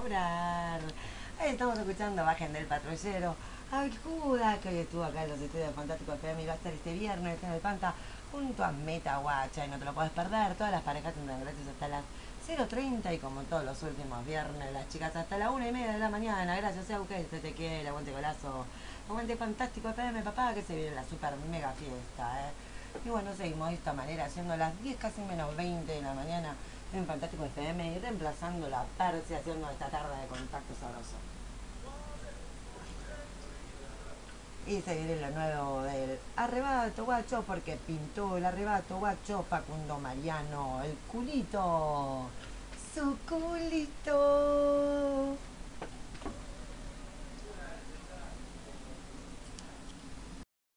laburar. Ahí estamos escuchando Bajen del Patrullero. Ay, Judas, que hoy estuvo acá en los estudios de Fantástico FM y va a estar este viernes en el Panta junto a Meta Guacha y no te lo puedes perder. Todas las parejas tendrán gratis hasta las 0:30 y como todos los últimos viernes, las chicas hasta la 1:30 de la mañana. Gracias, Euge, se te quiere, aguante golazo. Aguante Fantástico FM, papá, que se viene la super mega fiesta, Y bueno, seguimos de esta manera, siendo las 10 casi menos 20 de la mañana en Fantástico FM y reemplazando la Persia, haciendo esta tarde de contacto sabroso. Y se viene lo nuevo del arrebato, guacho, porque pintó el arrebato, guacho, Facundo Mariano, el culito, su culito.